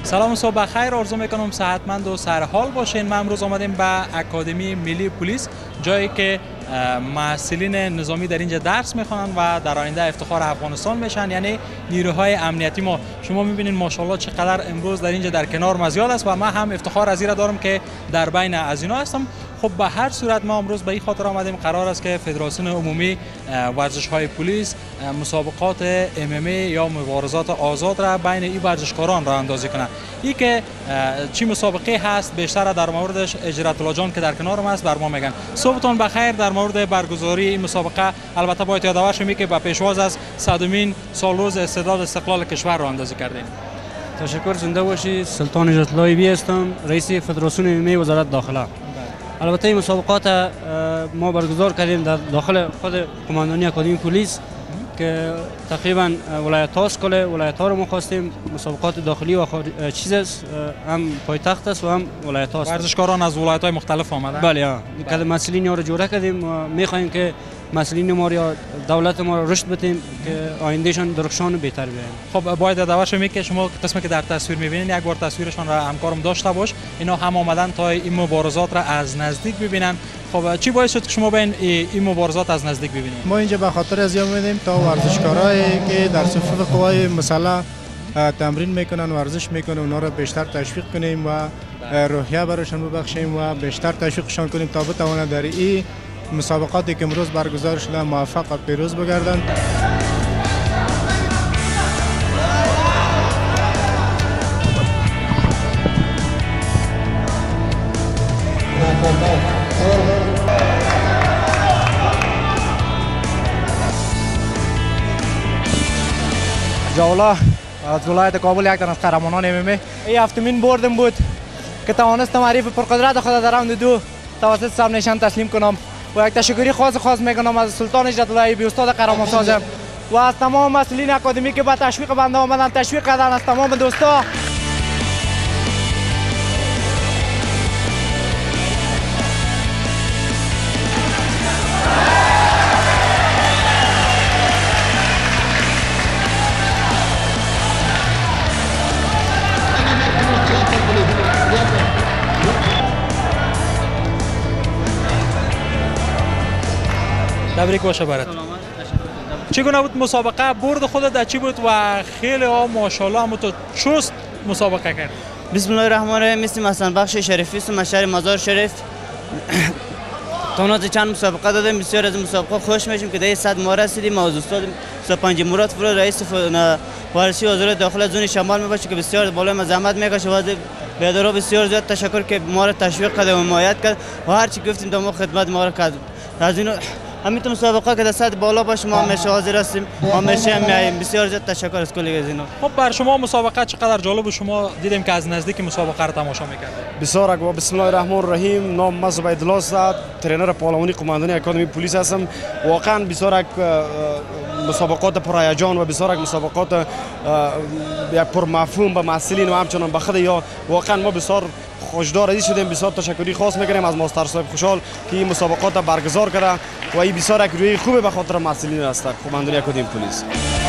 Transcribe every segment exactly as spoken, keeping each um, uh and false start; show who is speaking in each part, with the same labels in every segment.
Speaker 1: سلام و صبح بخیر آرزو میکنم صحتمند و سرحال باشین. ما امروز آمدیم به اکادمی ملی پلیس، جایی که محصلین نظامی در اینجا درس میخوانند و در آینده افتخار افغانستان میشن، یعنی نیروهای امنیتی ما. شما میبینید ماشاءالله چقدر امروز در اینجا در کنار ما زیاد است و من هم افتخار از این دارم که در بین از اینا هستم. خب به هر صورت ما امروز به این خاطر آمدیم، قرار است که فدراسیون عمومی ورزش های پلیس مسابقات ام ام ای یا مبارزات آزاد را بین این ورزشکاران راه اندازی کنه. این که چی مسابقه هست بیشتر در موردش اجرت الله جان که در کنار ما است بر ما میگن. صبحتون بخیر. در مورد برگزاری این مسابقه البته باید یادآور شیم که با پیشواز از صدمین سالروز استعداد استقلال کشور راه اندازی کردیم.
Speaker 2: تشکر، زنده باشی. سلطان اجرت الله بی هستم، رئیس فدراسیون ام ام ای وزارت داخله. البته این مسابقات ما برگزار کردیم در داخل خود کماندانی اکادمی پلیس که تقریبا ولایت هاست، کل ولایت ها رو ما خواستیم. مسابقات داخلی و چیز است، هم پایتخت است و هم ولایت هاست.
Speaker 1: ورزشکاران از ولایت های مختلف آمدن.
Speaker 2: بله ها، کل مسئولین رو جوره کردیم و میخوایم که مسئولین ما یا دولت ما رو رشد بدیم که آیندهشان درخشان و بهتر بیاین.
Speaker 1: خب باید دعوت شما که شما قسمی که در تصویر میبینید یک بار تصویرشان را همکارم داشته باش. اینا هم آمدن تا این مبارزات را از نزدیک ببینن. خب چی باعث شد که شما بین این مبارزات از نزدیک ببینید؟
Speaker 3: ما اینجا به خاطر از اومدیم تا ورزشکارایی که در صفوف قوای مسلح تمرین میکنن، ورزش میکنن، اونا را بیشتر تشویق کنیم و روحیه براشون ببخشیم و بیشتر تشویقشان کنیم تا بتوانند در این مسابقاتی که امروز برگزار شده موفق و پیروز بگردند.
Speaker 4: جولا از ولایت کابل یک تن از قهرمانان ام ام ای. این هفتمین بردم بود که توانستم حریف پرقدرت خود در راند دو توسط سب نشان تسلیم کنم و یک تشکری خاص خاص میکنم از سلطان اجرت الله بی استاد قهرمان سازم و از تمام مسئولین اکادمی که با تشویق بنده آمدن تشویق کردن، از تمام دوستا.
Speaker 1: تبریک باشه برات. چگونه بود مسابقه؟ برد خودت در چی بود و خیلی ها ماشاءالله هم تو چست مسابقه کرد؟
Speaker 5: بسم الله الرحمن الرحیم. اسم حسن بخش شریفی است، شهر مزار شریف. تونات چند مسابقه دادم، بسیار از مسابقه خوش میشم که در صد ما رسیدیم. از استاد سپنج مراد فرو رئیس ورزشی وزارت داخله زون شمال میباشه که بسیار بالای ما زحمت میکشه و بیادرها بسیار زیاد تشکر که ما را تشویق کرد و حمایت کرد و هر چی گفتیم در ما خدمت ما را کرد. از اینو همین تو مسابقه که در سطح بالا باشه ما همیشه حاضر هستیم، همیشه هم میاییم. بسیار زیاد تشکر از کلی از اینا.
Speaker 1: خب بر شما مسابقه چقدر جالب بود؟ شما دیدیم که از نزدیک مسابقه را تماشا میکردید.
Speaker 6: بسیار اگه بسم الله الرحمن الرحیم. نام من زبید الله است، ترینر پهلوانی کماندانی اکادمی پلیس هستم. واقعا بسیار مسابقات پرهیجان و بسیار مسابقات یک پرمفهوم به مسئولین و همچنان به خود یا واقعا ما بسیار خوشدار از شدیم. بسیار تشکری خاص میکنیم از ماستر صاحب خوشحال که این مسابقات برگزار کرده و این بسیار یک روی خوبه به خاطر مسئولین است کماندانی اکادمی پلیس.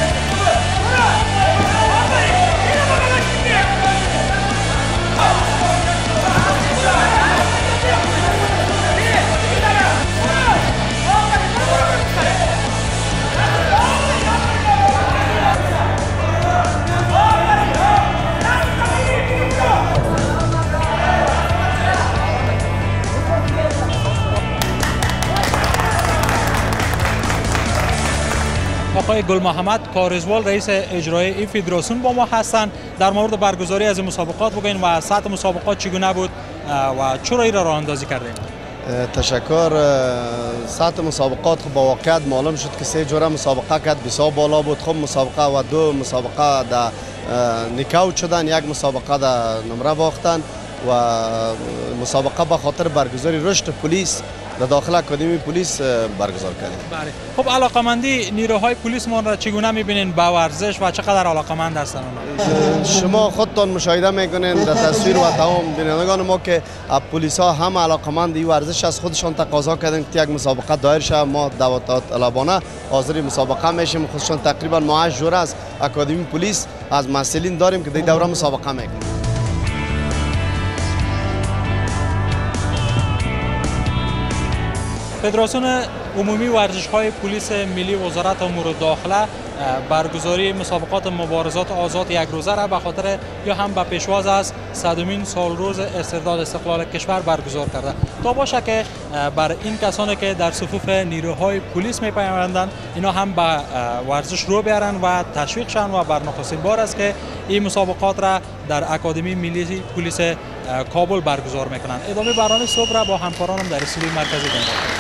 Speaker 1: آقای گل محمد کارزوال رئیس اجرایی این فدراسیون با ما هستند. در مورد برگزاری از این مسابقات بگوین و سطح مسابقات چگونه بود و چرا این را راه اندازی کردیم؟
Speaker 7: تشکر. سطح مسابقات خب با واقعیت معلوم شد که سه جوره مسابقه کرد، بسیار بالا بود. خب مسابقه و دو مسابقه در نکاوت شدن، یک مسابقه در نمره باختن و مسابقه به خاطر برگزاری رشد پلیس در داخل اکادمی پلیس برگزار کردیم.
Speaker 1: بله. خب علاقمندی نیروهای پلیس ما را چگونه می‌بینین با ورزش و چقدر علاقمند هستند اونا؟
Speaker 7: شما خودتان مشاهده میکنین در تصویر و تمام بینندگان ما که پلیس ها هم علاقمند این ورزش از خودشان تقاضا کردن که یک مسابقه دایر شه. ما دعوت طلبانه حاضر مسابقه میشیم. خودشان تقریبا ما هشت جوره از اکادمی پلیس از مسئولین داریم که در دوره مسابقه میکنیم.
Speaker 1: فدراسیون عمومی ورزش‌های پلیس ملی وزارت امور داخله برگزاری مسابقات مبارزات آزاد یک روزه را به خاطر یا هم به پیشواز از صدمین سالروز استرداد استقلال کشور برگزار کرده تا باشه که بر این کسانی که در صفوف نیروهای پلیس میپیوندند اینا هم به ورزش رو بیارن و تشویق شن و بر نخستین بار است که این مسابقات را در اکادمی ملی پلیس کابل برگزار میکنند. ادامه برنامه صبح را با همکارانم در استودیوی مرکزی دنبال